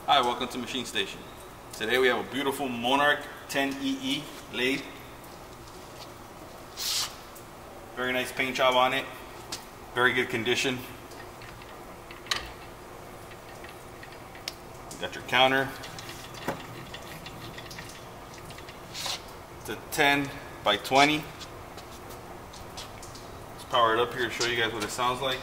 Hi, welcome to Machine Station. Today we have a beautiful Monarch 10EE lathe. Very nice paint job on it. Very good condition. You got your counter. It's a 10 by 20. Let's power it up here to show you guys what it sounds like.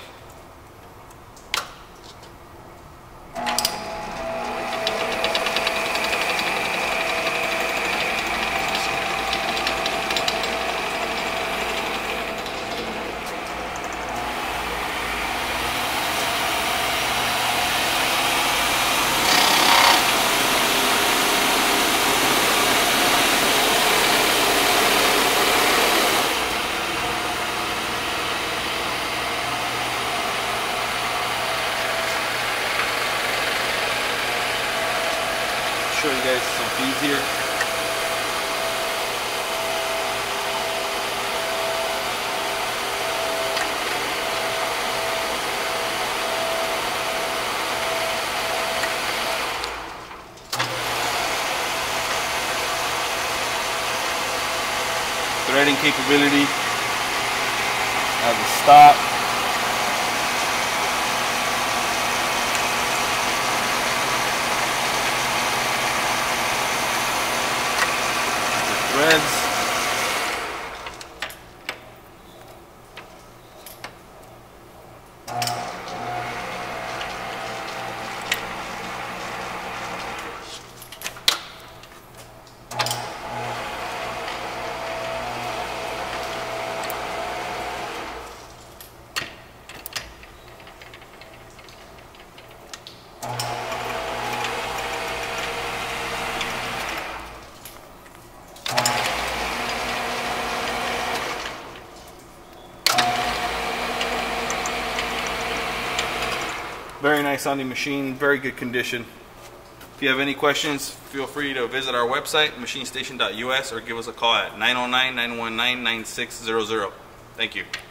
Show you guys some feeds here. Threading capability. Has a stop. Threads. Very nice sounding machine, very good condition. If you have any questions, feel free to visit our website, machinestation.us, or give us a call at 909-919-9600. Thank you.